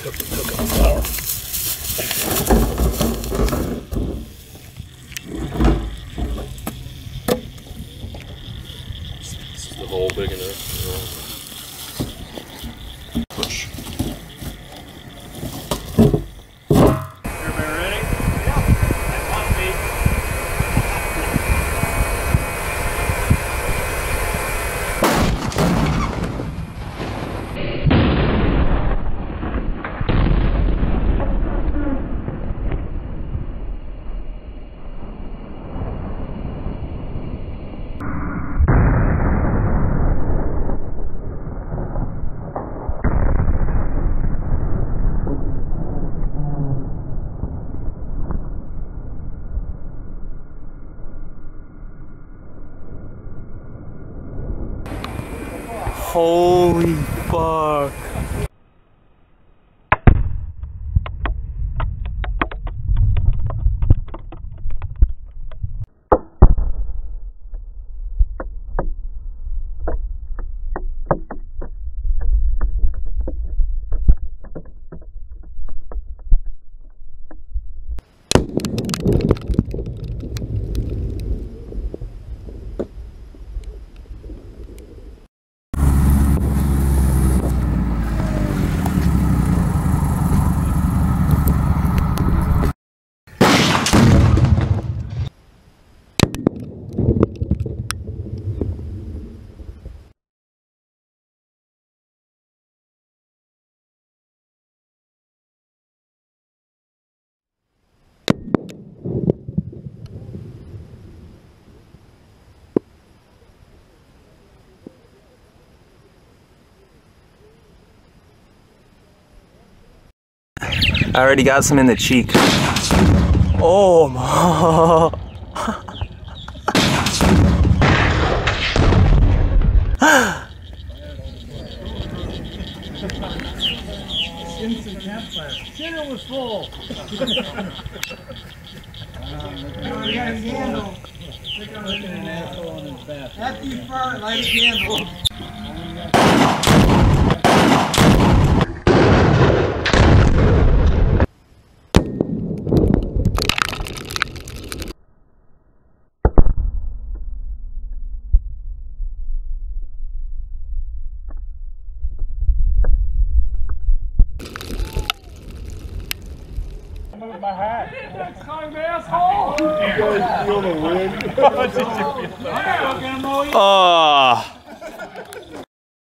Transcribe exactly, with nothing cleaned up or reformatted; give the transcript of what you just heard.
cook it, cook it flour. This is the hole big enough. You know. Push. Everybody ready? Yeah. That must be. Holy fuck. I already got some in the cheek. Oh my. Instant campfire. Dinner was full. We got a candle. Looking an asshole on his back. After you fart, light a candle. My hat. That's kind of asshole. You guys feel the wind? Oh.